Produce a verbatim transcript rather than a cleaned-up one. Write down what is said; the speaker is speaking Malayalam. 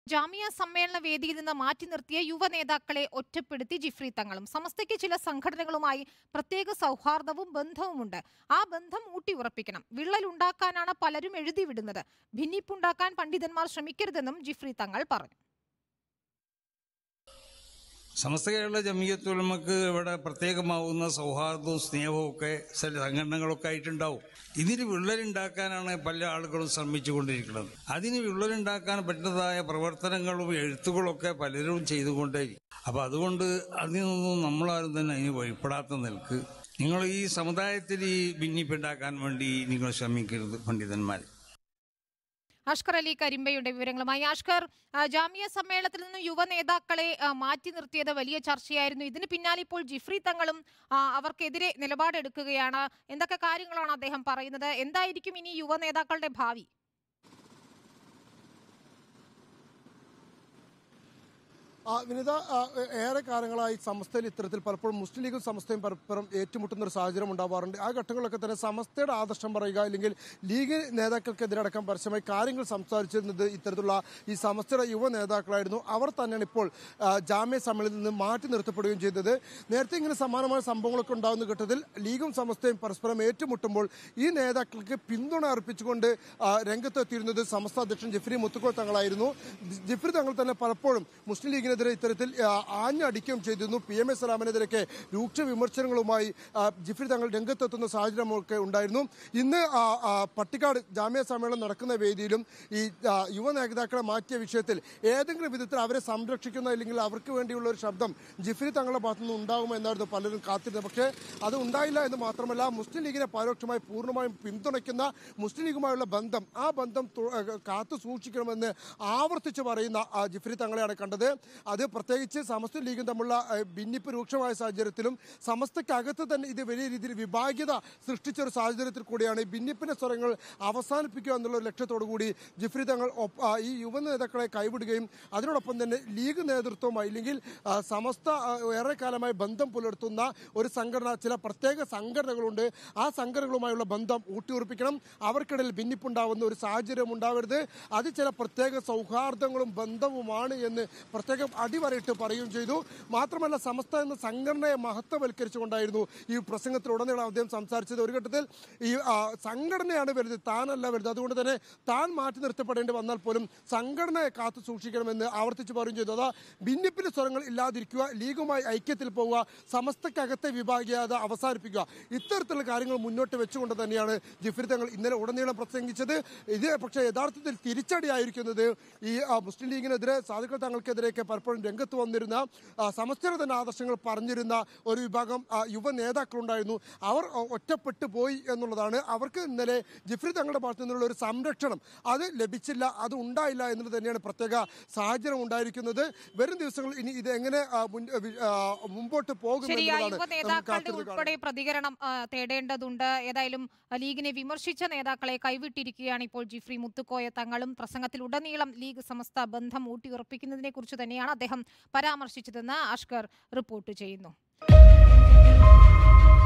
ജാമിയ സമ്മേളന വേദിയിൽ നിന്ന് മാറ്റി നിർത്തിയ യുവ നേതാക്കളെ ഒറ്റപ്പെടുത്തി ജിഫ്രി തങ്ങളും. സമസ്തയ്ക്ക് ചില സംഘടനകളുമായി പ്രത്യേക സൗഹാർദ്ദവും ബന്ധവുമുണ്ട്. ആ ബന്ധം ഊട്ടിയുറപ്പിക്കണം. വിള്ളലുണ്ടാക്കാനാണ് പലരും എഴുതി വിടുന്നത്. ഭിന്നിപ്പുണ്ടാക്കാൻ പണ്ഡിതന്മാർ ശ്രമിക്കരുതെന്നും ജിഫ്രി തങ്ങൾ പറഞ്ഞു. സമസ്ത കേരള ജമിയത്തുൽ ഉലമക്ക് ഇവിടെ പ്രത്യേകമാവുന്ന സൗഹാർദ്ദവും സ്നേഹവും ഒക്കെ ചില സംഘടനകളൊക്കെ ആയിട്ടുണ്ടാവും. ഇതിന് വിള്ളലുണ്ടാക്കാനാണ് പല ആളുകളും ശ്രമിച്ചുകൊണ്ടിരിക്കുന്നത്. അതിന് വിള്ളലുണ്ടാക്കാൻ പറ്റുന്നതായ പ്രവർത്തനങ്ങളും എഴുത്തുകളൊക്കെ പലരും ചെയ്തുകൊണ്ടേയിരിക്കും. അപ്പൊ അതുകൊണ്ട് അതിൽ നിന്നും നമ്മളാരും തന്നെ അതിന് ഭയപ്പെടാത്ത നിൽക്ക് നിങ്ങൾ ഈ സമുദായത്തിൽ ഈ ഭിന്നിപ്പുണ്ടാക്കാൻ വേണ്ടി നിങ്ങൾ ശ്രമിക്കരുത് പണ്ഡിതന്മാർ. അഷ്കർ അലി കരിമ്പയുടെ വിവരങ്ങളുമായി. അഷ്കർ, ജാമിയ സമ്മേളനത്തിൽ നിന്ന് യുവ നേതാക്കളെ മാറ്റി നിർത്തിയത് വലിയ ചർച്ചയായിരുന്നു. ഇതിന് പിന്നാലെ ഇപ്പോൾ ജിഫ്രി തങ്ങളും അവർക്കെതിരെ നിലപാടെടുക്കുകയാണ്. എന്തൊക്കെ കാര്യങ്ങളാണ് അദ്ദേഹം പറയുന്നത്? എന്തായിരിക്കും ഇനി യുവ നേതാക്കളുടെ ഭാവി? വിനിത, ഏറെ കാലങ്ങളായി സമസ്തയിൽ ഇത്തരത്തിൽ പലപ്പോഴും മുസ്ലിം ലീഗും സമസ്തയും പരസ്പരം ഏറ്റുമുട്ടുന്ന ഒരു സാഹചര്യം ഉണ്ടാവാറുണ്ട്. ആ ഘട്ടങ്ങളിലൊക്കെ തന്നെ സമസ്തയുടെ ആദർശം പറയുക, അല്ലെങ്കിൽ ലീഗ് നേതാക്കൾക്കെതിരടക്കം പരസ്യമായി കാര്യങ്ങൾ സംസാരിച്ചിരുന്നത് ഇത്തരത്തിലുള്ള ഈ സമസ്തയുടെ യുവ നേതാക്കളായിരുന്നു. അവർ തന്നെയാണ് ഇപ്പോൾ ജാമ്യ സമ്മേളനത്തിൽ നിന്ന് മാറ്റി നിർത്തപ്പെടുകയും ചെയ്തത്. നേരത്തെ ഇങ്ങനെ സമാനമായ സംഭവങ്ങളൊക്കെ ഉണ്ടാകുന്ന ഘട്ടത്തിൽ ലീഗും സമസ്തയും പരസ്പരം ഏറ്റുമുട്ടുമ്പോൾ ഈ നേതാക്കൾക്ക് പിന്തുണ അർപ്പിച്ചുകൊണ്ട് രംഗത്തെത്തിയിരുന്നത് സമസ്ത അധ്യക്ഷൻ ജിഫ്രി മുത്തുക്കോയ തങ്ങളായിരുന്നു. ജിഫ്രി തങ്ങൾ തന്നെ പലപ്പോഴും മുസ്ലിം ലീഗിന് ഇത്തരത്തിൽ ആഞ്ഞടിക്കുകയും ചെയ്തിരുന്നു. പി എം എ സലാമിനെതിരൊക്കെ രൂക്ഷ വിമർശനങ്ങളുമായി ജിഫ്രി തങ്ങൾ രംഗത്തെത്തുന്ന സാഹചര്യമൊക്കെ ഉണ്ടായിരുന്നു. ഇന്ന് പട്ടിക്കാട് ജാമ്യ സമ്മേളനം നടക്കുന്ന വേദിയിലും ഈ യുവ നേതാക്കളെ മാറ്റിയ വിഷയത്തിൽ ഏതെങ്കിലും വിധത്തിൽ അവരെ സംരക്ഷിക്കുന്ന അല്ലെങ്കിൽ അവർക്ക് വേണ്ടിയുള്ള ഒരു ശബ്ദം ജിഫ്രി തങ്ങളുടെ ഭാഗത്തുനിന്ന് ഉണ്ടാകുമോ എന്നായിരുന്നു പലരും കാത്തിരുന്നത്. പക്ഷേ അത് ഉണ്ടായില്ല എന്ന് മാത്രമല്ല, മുസ്ലിം ലീഗിനെ പരോക്ഷമായി പൂർണ്ണമായും പിന്തുണയ്ക്കുന്ന മുസ്ലിം ലീഗുമായുള്ള ബന്ധം ആ ബന്ധം കാത്തു സൂക്ഷിക്കണമെന്ന് ആവർത്തിച്ച് പറയുന്ന ജിഫ്രി തങ്ങളെയാണ് കണ്ടത്. അത് പ്രത്യേകിച്ച് സമസ്ത ലീഗും തമ്മിലുള്ള ഭിന്നിപ്പ് രൂക്ഷമായ സാഹചര്യത്തിലും സമസ്തക്കകത്ത് തന്നെ ഇത് വലിയ രീതിയിൽ വിഭാഗ്യത സൃഷ്ടിച്ച ഒരു സാഹചര്യത്തിൽ കൂടിയാണ് ഭിന്നിപ്പിന്റെ സ്വരങ്ങൾ അവസാനിപ്പിക്കുക എന്നുള്ള ലക്ഷ്യത്തോടു കൂടി ജിഫ്രി തങ്ങൾ ഈ യുവ നേതാക്കളെ കൈവിടുകയും അതിനോടൊപ്പം തന്നെ ലീഗ് നേതൃത്വവുമായി അല്ലെങ്കിൽ സമസ്ത ഏറെക്കാലമായി ബന്ധം പുലർത്തുന്ന ഒരു സംഘടന, ചില പ്രത്യേക സംഘടനകളുണ്ട്, ആ സംഘടനകളുമായുള്ള ബന്ധം ഊട്ടിയുറപ്പിക്കണം. അവർക്കിടയിൽ ഭിന്നിപ്പുണ്ടാവുന്ന ഒരു സാഹചര്യം ഉണ്ടാവരുത്. അത് ചില പ്രത്യേക സൗഹാർദ്ദങ്ങളും ബന്ധവുമാണ് എന്ന് പ്രത്യേക അടിവരയിട്ട് പറയുകയും ചെയ്തു. മാത്രമല്ല, സമസ്ത എന്ന സംഘടനയെ മഹത്വവൽക്കരിച്ചുകൊണ്ടായിരുന്നു ഈ പ്രസംഗത്തിലുടനീളം അദ്ദേഹം സംസാരിച്ചത്. ഒരു ഘട്ടത്തിൽ ഈ സംഘടനയാണ് വലുത്, താനല്ല വലുത്, അതുകൊണ്ട് തന്നെ താൻ മാറ്റി നിർത്തപ്പെടേണ്ടി വന്നാൽ പോലും സംഘടനയെ കാത്തു സൂക്ഷിക്കണമെന്ന് ആവർത്തിച്ച് പറയുകയും ചെയ്തു. അതാ ഭിന്നിപ്പിന്റെ സ്വരങ്ങൾ ഇല്ലാതിരിക്കുക, ലീഗുമായി ഐക്യത്തിൽ പോവുക, സമസ്തക്കകത്തെ വിഭാഗീയത അവസാനിപ്പിക്കുക, ഇത്തരത്തിലുള്ള കാര്യങ്ങൾ മുന്നോട്ട് വെച്ചുകൊണ്ട് തന്നെയാണ് ജിഫ്രി തങ്ങൾ ഇന്നലെ ഉടനീളം പ്രസംഗിച്ചത്. ഇത് പക്ഷേ യഥാർത്ഥത്തിൽ തിരിച്ചടിയായിരിക്കുന്നത് ഈ മുസ്ലിം ലീഗിനെതിരെ സാധുക്കൾ തങ്ങൾക്കെതിരെയൊക്കെ പലപ്പോഴും രംഗത്ത് വന്നിരുന്ന സമസ്തയുടെ തന്നെ ആദർശങ്ങൾ പറഞ്ഞിരുന്ന ഒരു വിഭാഗം യുവ നേതാക്കളുണ്ടായിരുന്നു. അവർ ഒറ്റപ്പെട്ടു പോയി എന്നുള്ളതാണ്. അവർക്ക് ഇന്നലെ ജിഫ്രി തങ്ങളുടെ ഭാഗത്തു നിന്നുള്ള ഒരു സംരക്ഷണം അത് ലഭിച്ചില്ല, അത് ഉണ്ടായില്ല എന്നുള്ളത് തന്നെയാണ് പ്രത്യേക സാഹചര്യം ഉണ്ടായിരിക്കുന്നത്. വരും ദിവസങ്ങളിൽ ഇനി ഇത് എങ്ങനെ മുമ്പോട്ട് പോകും ഉൾപ്പെടെ പ്രതികരണം തേടേണ്ടതുണ്ട്. ഏതായാലും ലീഗിനെ വിമർശിച്ച നേതാക്കളെ കൈവിട്ടിരിക്കുകയാണ് ഇപ്പോൾ ജിഫ്രി മുത്തുക്കോയ തങ്ങളും. പ്രസംഗത്തിൽ ഉടനീളം ലീഗ് സമസ്ത ബന്ധം ഊട്ടിയുറപ്പിക്കുന്നതിനെ കുറിച്ച് തന്നെയാണ് അദ്ദേഹം പരാമർശിച്ചതെന്ന് അഷ്കർ റിപ്പോർട്ട് ചെയ്യുന്നു.